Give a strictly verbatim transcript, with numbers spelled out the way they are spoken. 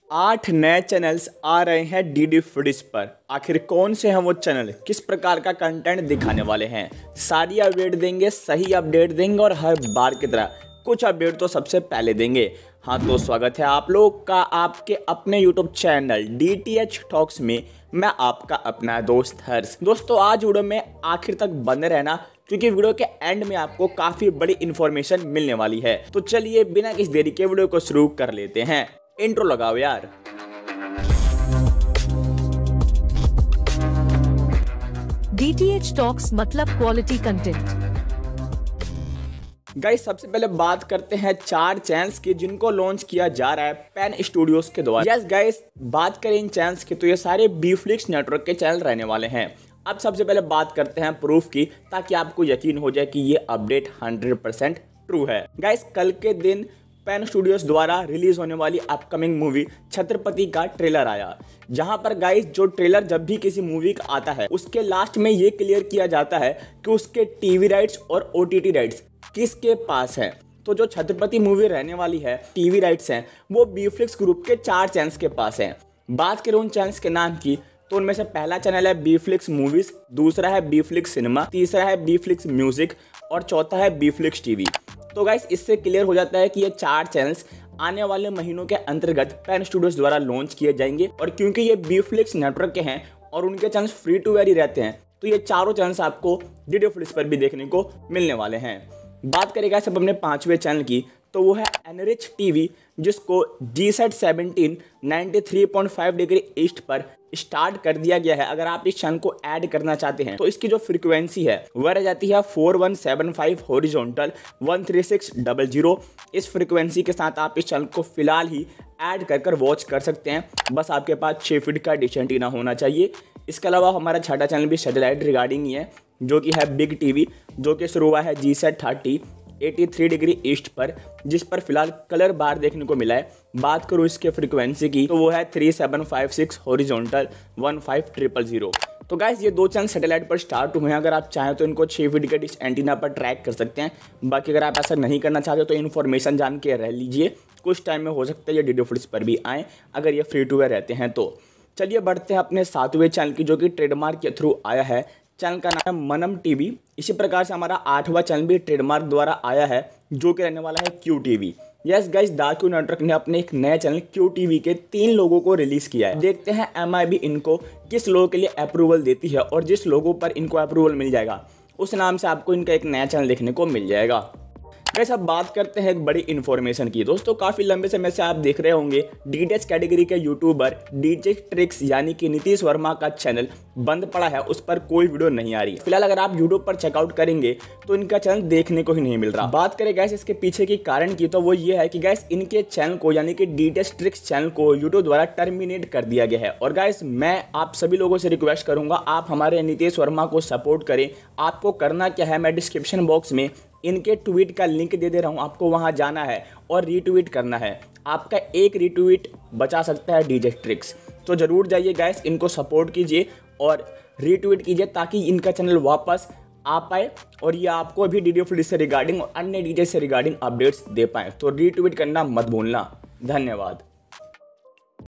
आठ नए चैनल्स आ रहे हैं डी डी फूडीज पर। आखिर कौन से हैं वो चैनल, किस प्रकार का कंटेंट दिखाने वाले हैं, सारी अपडेट देंगे, सही अपडेट देंगे और हर बार की तरह कुछ अपडेट तो सबसे पहले देंगे। हाँ तो स्वागत है आप लोग का आपके अपने YouTube channel D T H talks में। मैं आपका अपना दोस्त हर्ष। दोस्तों आज वीडियो में आखिर तक बने रहना क्योंकि वीडियो के एंड में आपको काफी बड़ी इंफॉर्मेशन मिलने वाली है। तो चलिए बिना किसी देरी के वीडियो को शुरू कर लेते हैं। इंट्रो लगाओ यार। डी टी एच टॉक्स मतलब क्वालिटी कंटेंट। गाइस सबसे पहले बात करते हैं चार चैनल्स की जिनको लॉन्च किया जा रहा है पेन स्टूडियोज के द्वारा। यस गाइस बात करें इन चैनल्स की तो ये सारे बी फ्लिक्स नेटवर्क के चैनल रहने वाले हैं। अब सबसे पहले बात करते हैं प्रूफ की, ताकि आपको यकीन हो जाए कि ये अपडेट हंड्रेड परसेंट ट्रू है। गाइस कल के दिन पेन स्टूडियोज द्वारा रिलीज होने वाली अपकमिंग मूवी छत्रपति का ट्रेलर आया, जहां पर गाइस जो ट्रेलर जब भी किसी मूवी का आता है उसके लास्ट में ये क्लियर किया जाता है कि उसके टीवी राइट्स और ओ टी टी राइट्स किसके पास है। तो जो छत्रपति मूवी रहने वाली है, टीवी राइट्स हैं वो बी फ्लिक्स ग्रुप के चार चैनल्स के पास हैं। बात करें उन चैनल्स के नाम की तो उनमें से पहला चैनल है बी फ्लिक्स मूवीज, दूसरा है बी फ्लिक्स सिनेमा, तीसरा है बी फ्लिक्स म्यूजिक और चौथा है बी फ्लिक्स टीवी। तो गाइस इससे क्लियर हो जाता है कि ये चार चैनल्स आने वाले महीनों के अंतर्गत पेन स्टूडियोज द्वारा लॉन्च किए जाएंगे। और क्योंकि ये बी फ्लिक्स नेटवर्क के हैं और उनके चैनल्स फ्री टू वेयर ही रहते हैं, तो ये चारों चैनल्स आपको डी डी फ्लिक्स पर भी देखने को मिलने वाले हैं। बात करेगा सब अपने पांचवें चैनल की तो वो है एनरिच टीवी, जिसको G sat seventeen ninety three point five degree east पर स्टार्ट कर दिया गया है। अगर आप इस चैनल को ऐड करना चाहते हैं तो इसकी जो फ्रीक्वेंसी है वह रह जाती है four one seven five horizontal one three six double zero. इस फ्रीक्वेंसी के साथ आप इस चैनल को फिलहाल ही ऐड कर कर वॉच कर सकते हैं। बस आपके पास छः फीट का डिश एंटीना होना चाहिए। इसके अलावा हमारा छठा चैनल भी सैटेलाइट रिगार्डिंग ही है, जो कि है बिग टीवी, जो कि शुरू हुआ है G sat thirty eighty three degree east पर, जिस पर फिलहाल कलर बार देखने को मिला है। बात करूँ इसके फ्रीक्वेंसी की तो वो है three seven five six horizontal one five triple zero. तो गाइस ये दो चैनल सैटेलाइट पर स्टार्ट हुए हैं। अगर आप चाहें तो इनको छः फीट के डिश एंटीना पर ट्रैक कर सकते हैं। बाकी अगर आप ऐसा नहीं करना चाहते तो इन्फॉर्मेशन जान के रह लीजिए, कुछ टाइम में हो सकता है ये डी डी फ्लिक्स पर भी आएँ अगर ये फ्री टू वेयर रहते हैं तो। चलिए बढ़ते हैं अपने सातवें चैनल की, जो कि ट्रेडमार्क के थ्रू आया है। चैनल का नाम है मनम टीवी। इसी प्रकार से हमारा आठवां चैनल भी ट्रेडमार्क द्वारा आया है, जो कि रहने वाला है Q TV. Yes guys the Q network ने अपने एक नए चैनल क्यू टीवी के तीन लोगों को रिलीज किया है। देखते हैं एम आई बी इनको किस लोगों के लिए अप्रूवल देती है, और जिस लोगों पर इनको अप्रूवल मिल जाएगा उस नाम से आपको इनका एक नया चैनल देखने को मिल जाएगा। गाइस अब बात करते हैं एक बड़ी इन्फॉर्मेशन की। दोस्तों काफ़ी लंबे समय से आप देख रहे होंगे डी टी एच कैटेगरी के यूट्यूबर डी जे ट्रिक्स यानी कि नीतीश वर्मा का चैनल बंद पड़ा है, उस पर कोई वीडियो नहीं आ रही। फिलहाल अगर आप यूट्यूब पर चेकआउट करेंगे तो इनका चैनल देखने को ही नहीं मिल रहा। बात करें गैस इसके पीछे की कारण की तो वो ये है कि गैस इनके चैनल को यानी कि D T H tricks channel को यूट्यूब द्वारा टर्मिनेट कर दिया गया है। और गैस मैं आप सभी लोगों से रिक्वेस्ट करूंगा, आप हमारे नीतीश वर्मा को सपोर्ट करें। आपको करना क्या है, मैं डिस्क्रिप्शन बॉक्स में इनके ट्वीट का लिंक दे दे रहा हूँ, आपको वहाँ जाना है और रीट्वीट करना है। आपका एक रीट्वीट बचा सकता है डीजे ट्रिक्स, तो ज़रूर जाइए गाइस, इनको सपोर्ट कीजिए और रीट्वीट कीजिए ताकि इनका चैनल वापस आ पाए और ये आपको भी डी डी फ्लिक्स से रिगार्डिंग और अन्य डीजे से रिगार्डिंग अपडेट्स दे पाएँ। तो रीट्वीट करना मत भूलना। धन्यवाद।